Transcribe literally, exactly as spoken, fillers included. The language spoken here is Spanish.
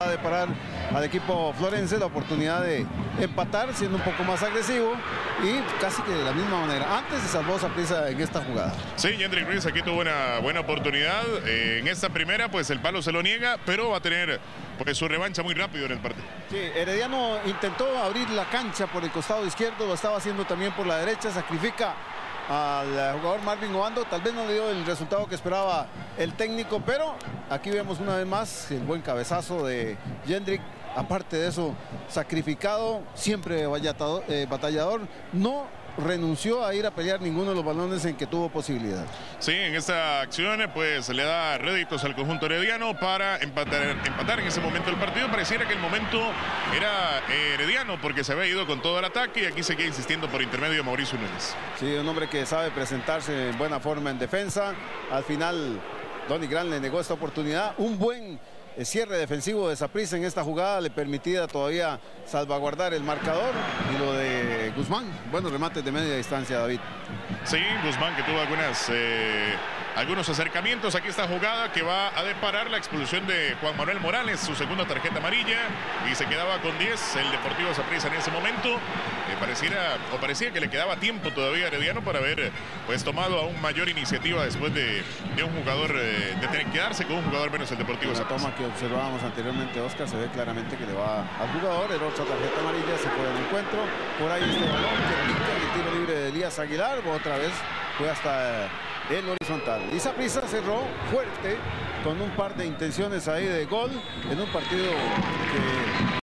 de parar al equipo florense la oportunidad de empatar siendo un poco más agresivo y casi que de la misma manera. Antes se salvó Saprissa en esta jugada. Sí, Jendrik Ruiz aquí tuvo una buena oportunidad. Eh, en esta primera pues el palo se lo niega, pero va a tener pues su revancha muy rápido en el partido. Sí, Herediano intentó abrir la cancha por el costado izquierdo, lo estaba haciendo también por la derecha, sacrifica al jugador Marvin Obando, tal vez no le dio el resultado que esperaba el técnico, pero aquí vemos una vez más el buen cabezazo de Jendrik. Aparte de eso, sacrificado, siempre eh, batallador, no renunció a ir a pelear ninguno de los balones en que tuvo posibilidad. Sí, en esta acción pues le da réditos al conjunto herediano para empatar, empatar en ese momento el partido. Pareciera que el momento era eh, herediano porque se había ido con todo el ataque y aquí seguía insistiendo por intermedio de Mauricio Núñez. Sí, un hombre que sabe presentarse en buena forma en defensa. Al final Donny Gran le negó esta oportunidad. Un buen el cierre defensivo de Saprissa en esta jugada le permitía todavía salvaguardar el marcador. Y lo de Guzmán, buenos remates de media distancia, David. Sí, Guzmán que tuvo algunas, eh, algunos acercamientos. Aquí esta jugada que va a deparar la expulsión de Juan Manuel Morales, su segunda tarjeta amarilla, y se quedaba con diez el Deportivo Saprissa en ese momento. Eh, pareciera, o parecía que le quedaba tiempo todavía a Herediano para haber pues tomado aún mayor iniciativa después de, de un jugador, eh, de tener que quedarse con un jugador menos el Deportivo Saprissa. Que observábamos anteriormente, Oscar, se ve claramente que le va al jugador, era otra tarjeta amarilla, se fue al encuentro, por ahí este balón que brinca el tiro libre de Elías Aguilar, otra vez fue hasta el horizontal. Y Saprissa cerró fuerte con un par de intenciones ahí de gol en un partido que